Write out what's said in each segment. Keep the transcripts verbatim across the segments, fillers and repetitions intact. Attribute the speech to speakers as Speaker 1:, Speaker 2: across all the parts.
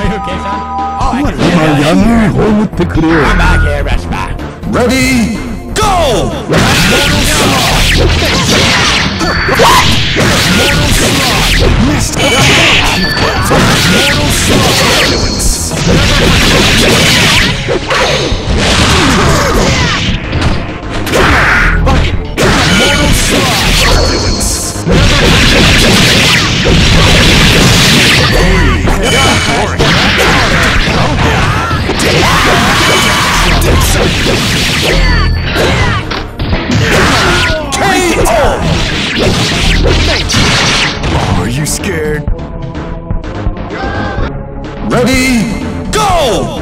Speaker 1: okay, son? Oh, I can see
Speaker 2: 마
Speaker 1: that.
Speaker 2: 양을 허무태 그래.
Speaker 1: I'm back here, rush back.
Speaker 3: Ready, go!
Speaker 2: Are you scared?
Speaker 3: Ready, go!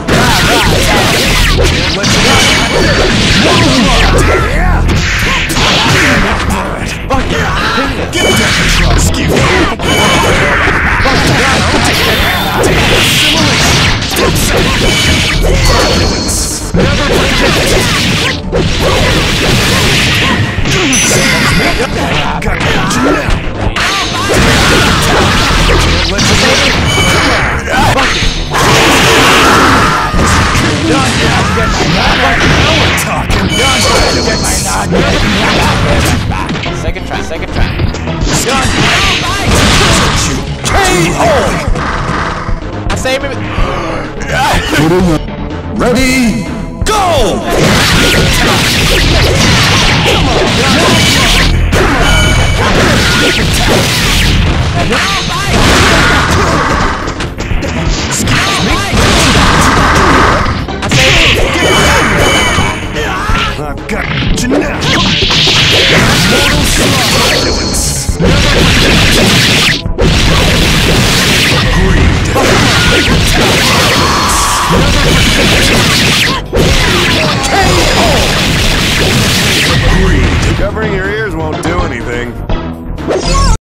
Speaker 1: Second try, second try.
Speaker 3: K O!
Speaker 1: I say maybe.
Speaker 3: Ready, go!
Speaker 1: Come on.